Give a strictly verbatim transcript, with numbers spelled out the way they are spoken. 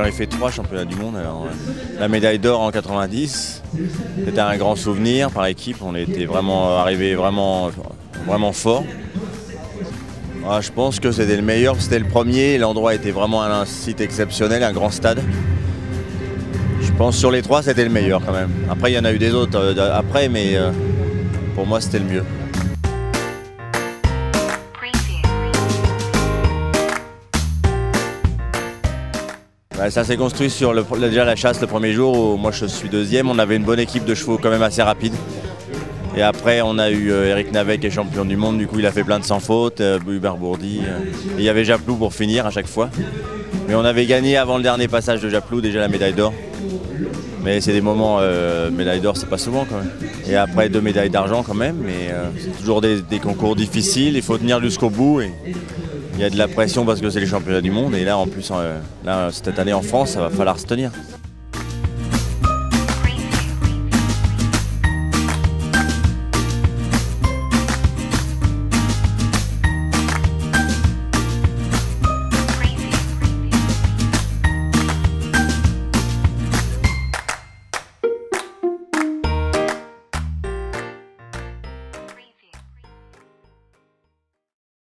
ai fait trois championnats du monde. Alors, la médaille d'or en quatre-vingt-dix, c'était un grand souvenir par équipe. On était vraiment arrivé vraiment, vraiment fort. Ah, je pense que c'était le meilleur, c'était le premier. L'endroit était vraiment un site exceptionnel, un grand stade. Je pense que sur les trois, c'était le meilleur quand même. Après, il y en a eu des autres euh, après, mais euh, pour moi, c'était le mieux. Bah, ça s'est construit sur le, déjà la chasse le premier jour où moi je suis deuxième. On avait une bonne équipe de chevaux quand même assez rapide. Et après on a eu euh, Eric Navet qui est champion du monde, du coup il a fait plein de sans faute, euh, Hubert Bourdi. Euh, et il y avait Japlou pour finir à chaque fois. Mais on avait gagné avant le dernier passage de Japlou déjà la médaille d'or. Mais c'est des moments, euh, médaille d'or c'est pas souvent quand même. Et après deux médailles d'argent quand même, mais euh, c'est toujours des, des concours difficiles, il faut tenir jusqu'au bout. Et il y a de la pression parce que c'est les championnats du monde et là en plus, euh, là, cette année en France, ça va falloir se tenir.